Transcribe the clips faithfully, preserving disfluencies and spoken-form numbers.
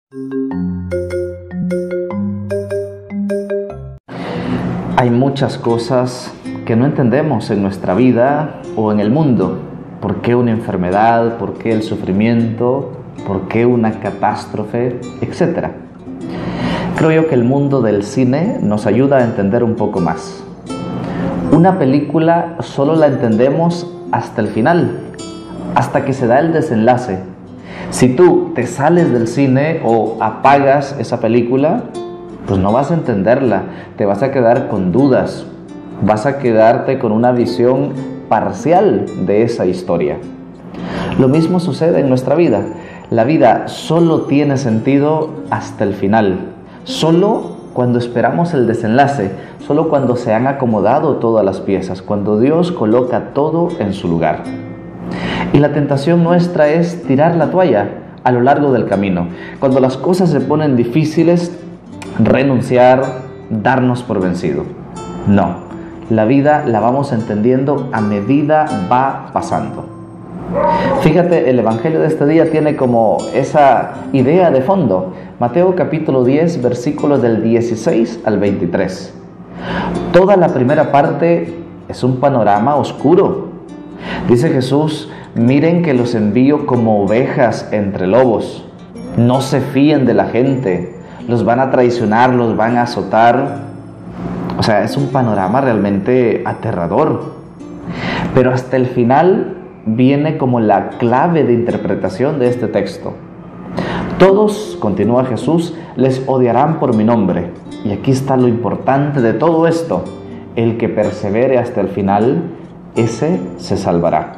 Hay muchas cosas que no entendemos en nuestra vida o en el mundo. ¿Por qué una enfermedad? ¿Por qué el sufrimiento? ¿Por qué una catástrofe? Etcétera. Creo yo que el mundo del cine nos ayuda a entender un poco más. Una película solo la entendemos hasta el final, hasta que se da el desenlace. Si tú te sales del cine o apagas esa película, pues no vas a entenderla, te vas a quedar con dudas, vas a quedarte con una visión parcial de esa historia. Lo mismo sucede en nuestra vida. La vida solo tiene sentido hasta el final, solo cuando esperamos el desenlace, solo cuando se han acomodado todas las piezas, cuando Dios coloca todo en su lugar. Y la tentación nuestra es tirar la toalla a lo largo del camino. Cuando las cosas se ponen difíciles, renunciar, darnos por vencido. No, la vida la vamos entendiendo a medida va pasando. Fíjate, el evangelio de este día tiene como esa idea de fondo. Mateo capítulo diez, versículos del dieciséis al veintitrés. Toda la primera parte es un panorama oscuro. Dice Jesús: miren que los envío como ovejas entre lobos. No se fíen de la gente. Los van a traicionar, los van a azotar. O sea, es un panorama realmente aterrador. Pero hasta el final viene como la clave de interpretación de este texto. Todos, continúa Jesús, les odiarán por mi nombre. Y aquí está lo importante de todo esto. El que persevere hasta el final, ese se salvará.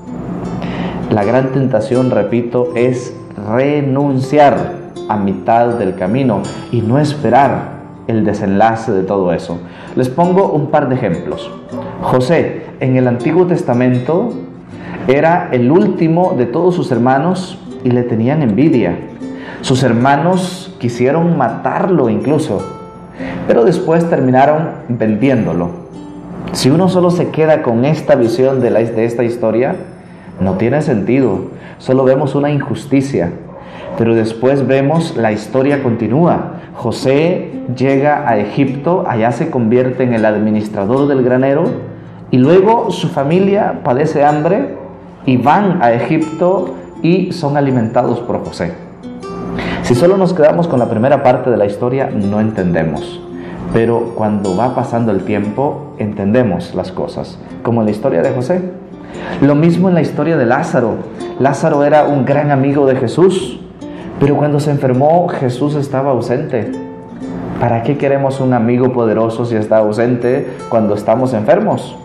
La gran tentación, repito, es renunciar a mitad del camino y no esperar el desenlace de todo eso. Les pongo un par de ejemplos. José, en el Antiguo Testamento, era el último de todos sus hermanos y le tenían envidia. Sus hermanos quisieron matarlo incluso, pero después terminaron vendiéndolo. Si uno solo se queda con esta visión de, la, de esta historia, no tiene sentido. Solo vemos una injusticia. Pero después vemos la historia continúa. José llega a Egipto, allá se convierte en el administrador del granero y luego su familia padece hambre y van a Egipto y son alimentados por José. Si solo nos quedamos con la primera parte de la historia, no entendemos. Pero cuando va pasando el tiempo, entendemos las cosas, como en la historia de José. Lo mismo en la historia de Lázaro. Lázaro era un gran amigo de Jesús, pero cuando se enfermó, Jesús estaba ausente. ¿Para qué queremos un amigo poderoso si está ausente cuando estamos enfermos?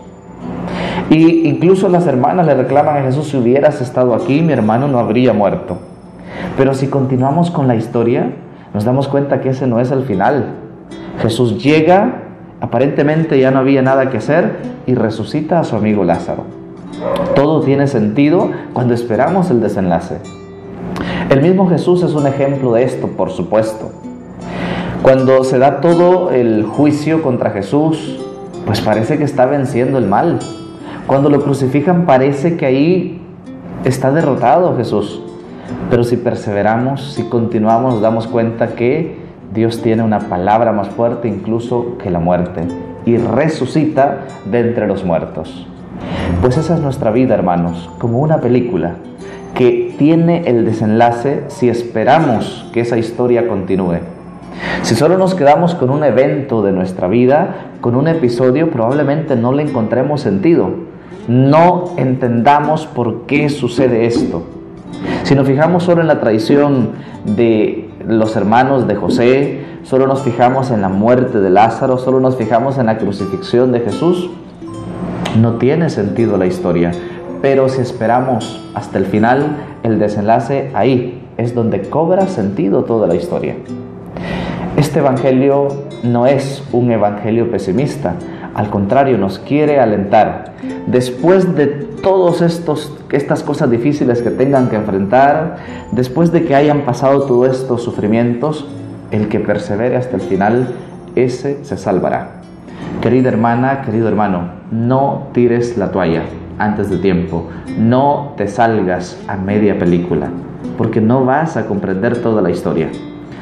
Y incluso las hermanas le reclaman a Jesús: si hubieras estado aquí, mi hermano no habría muerto. Pero si continuamos con la historia, nos damos cuenta que ese no es el final. Jesús llega, aparentemente ya no había nada que hacer, y resucita a su amigo Lázaro. Todo tiene sentido cuando esperamos el desenlace. El mismo Jesús es un ejemplo de esto, por supuesto. Cuando se da todo el juicio contra Jesús, pues parece que está venciendo el mal. Cuando lo crucifican, parece que ahí está derrotado Jesús. Pero si perseveramos, si continuamos, nos damos cuenta que Dios tiene una palabra más fuerte incluso que la muerte, y resucita de entre los muertos. Pues esa es nuestra vida, hermanos, como una película que tiene el desenlace si esperamos que esa historia continúe. Si solo nos quedamos con un evento de nuestra vida, con un episodio, probablemente no le encontremos sentido. No entendamos por qué sucede esto. Si nos fijamos solo en la traición de los hermanos de José, solo nos fijamos en la muerte de Lázaro, solo nos fijamos en la crucifixión de Jesús, no tiene sentido la historia. Pero si esperamos hasta el final, el desenlace, ahí es donde cobra sentido toda la historia. Este evangelio no es un evangelio pesimista, al contrario, nos quiere alentar. Después de todas estas cosas difíciles que tengan que enfrentar, después de que hayan pasado todos estos sufrimientos, el que persevere hasta el final, ese se salvará. Querida hermana, querido hermano, no tires la toalla antes de tiempo. No te salgas a media película, porque no vas a comprender toda la historia.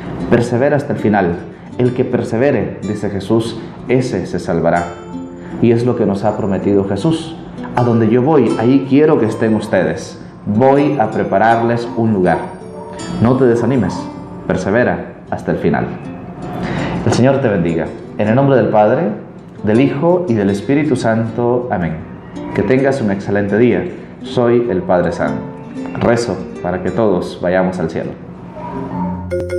Persevera hasta el final. El que persevere, dice Jesús, ese se salvará. Y es lo que nos ha prometido Jesús. A donde yo voy, ahí quiero que estén ustedes. Voy a prepararles un lugar. No te desanimes, persevera hasta el final. El Señor te bendiga. En el nombre del Padre, del Hijo y del Espíritu Santo. Amén. Que tengas un excelente día. Soy el Padre San. Rezo para que todos vayamos al cielo.